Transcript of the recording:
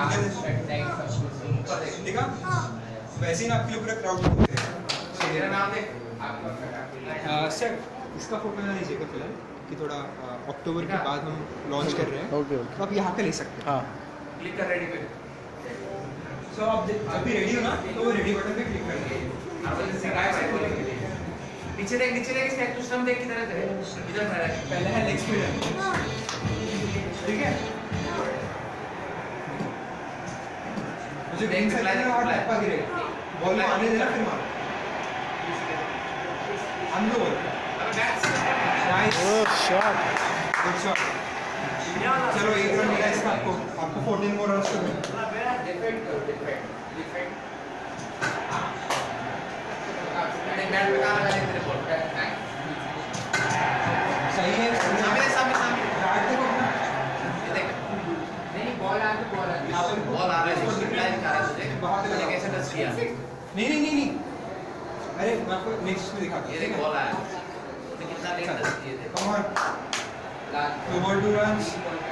देखा वैसे ही ना आपके लिए पूरा क्राउड मेरा नाम देख सर इसका फोटो ना लीजिएगा फिलहाल कि थोड़ा अक्टूबर के बाद हम लॉन्च कर रहे हैं ओके तो आप यहाँ पे ले सकते हैं हाँ क्लिक कर रेडी पे सो आप जब भी रेडी हो ना तो वो रेडी बटन पे क्लिक कर दीजिए नीचे देख स्टेप टू स्टम्प देख किधर है इधर पहले है लेग स्पीड ठीक है मुझे बैंक से लाइन और टप्पा गिरेगा बॉल को आने देना फिर मारो अंदर ball nice shot good shot चलो एक रन मिला इसका आपको 14 मोर रन्स करने डिफेक्ट बैट पे कहां लगा तेरे बॉल सही है सामने बैट देखो ये देख नहीं बॉल आ रहा है बॉल आ रहा है इसको रिप्लाई कर रहा है तुझे बहुत मैंने कैसे टच किया नहीं अरे मैं आपको नेक्स्ट में दिखाता हूं ये देख बॉल आया तो कितना लेट टच किए थे कम ऑन 2 बॉल 2 रन्स